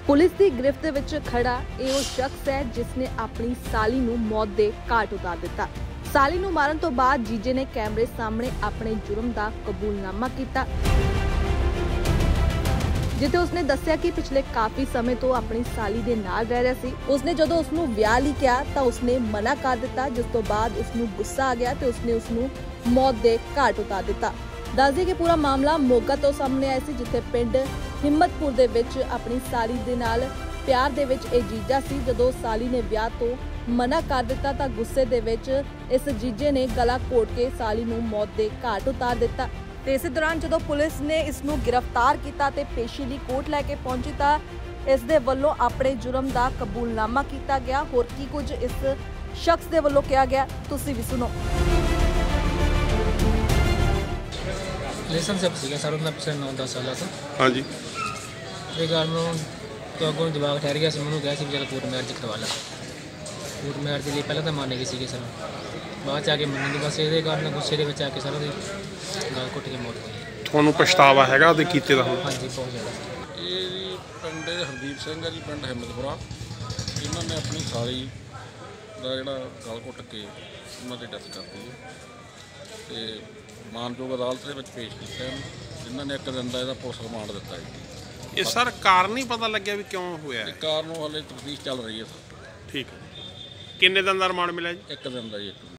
Police की गिरफ्त विच खड़ा यह शख्स है जिसने अपनी साली नूं मौत दे घाट उतार दिता। साली नूं मारन तो बाद जीजे ने कैमरे सामने अपने जुर्म का कबूलनामा किया, जिथे उसने दस्सिया कि पिछले काफी समय तो अपनी साली दे नाल रह रहा सी। उसने जदों उसनूं विआह लई कहा तां उसने मना कर दिता, जिस तो बाद उसनूं गुस्सा आ गया ते उसने उसनूं मौत दे घाट उतार दिता। दस दईए कि पूरा मामला मोगा तो सामने आया सी, जिथे पिंड हिम्मतपुर दे विच अपनी साली दे नाल प्यार दे विच इह जीजा सी। जदों साली ने विआह तो मना कर दिता तां गुस्से दे विच इस जीजे ने गला घोट के साली नूं मौत दे घाट उतार दिता। ते इस दौरान जदों पुलिस ने इसनूं गिरफ्तार किया ते पेशी लई कोर्ट लैके पहुंची तां इस दे वल्लों अपने जुर्म का कबूलनामा किया गया। होर की कुछ इस शख्स दे वल्लों कहा गया, तुसीं भी सुनो। लाइसेंस सीगा सर उन्होंने पिछले 9-10 साल तो हाँ जी ये गल में तो अगों जवाब ठहर गया मैं कहा कि चलो कोर्ट मैरिज करवा ला। कोर्ट मैरिज लिए पहले तो माने गए थे सर, बाद आके मन नहीं, बस ये कारण गुस्से के आके सर गल घुट के मौत हुई। ਤੁਹਾਨੂੰ ਪਛਤਾਵਾ ਹੈਗਾ ਉਹਦੇ ਕੀਤੇ ਦਾ ਹੁਣ? हाँ जी बहुत ज़्यादा। ਇਹ ਜੀ ਪਿੰਡ ਹਰਦੀਪ ਸਿੰਘ ਹੈ ਜੀ, ਪਿੰਡ ਹਿੰਮਤਪੁਰਾ। ਇਹਨਾਂ ਨੇ ਆਪਣੀ ਸਾਲੀ ਦਾ ਜਿਹੜਾ ਗਲ ਘੁੱਟ ਕੇ ਉਹਨਾਂ ਦੀ ਡੈਥ ਕਰਤੀ ਹੈ ਤੇ ਮਾਨਯੋਗ ਅਦਾਲਤ ਦੇ ਵਿੱਚ ਪੇਸ਼ ਕੀਤਾ ਇਹਨੂੰ, ਜਿਨ੍ਹਾਂ ਨੇ 1 ਦਿਨ ਦਾ ਇਹਦਾ ਪੁਲਿਸ ਰਿਮਾਂਡ ਦਿੱਤਾ ਜੀ। ਇਹ ਸਰ ਕਾਰਨ ਨਹੀਂ ਪਤਾ ਲੱਗਿਆ ਵੀ ਕਿਉਂ ਹੋਇਆ? ਇਹ ਕਾਰਨ ਹਾਲੇ ਤਫਤੀਸ਼ ਚੱਲ ਰਹੀ ਹੈ ਸਰ। ਠੀਕ ਹੈ, ਕਿੰਨੇ ਦਿਨ ਦਾ ਰਿਮਾਂਡ ਮਿਲਿਆ ਜੀ? 1 ਦਿਨ ਦਾ ਜੀ।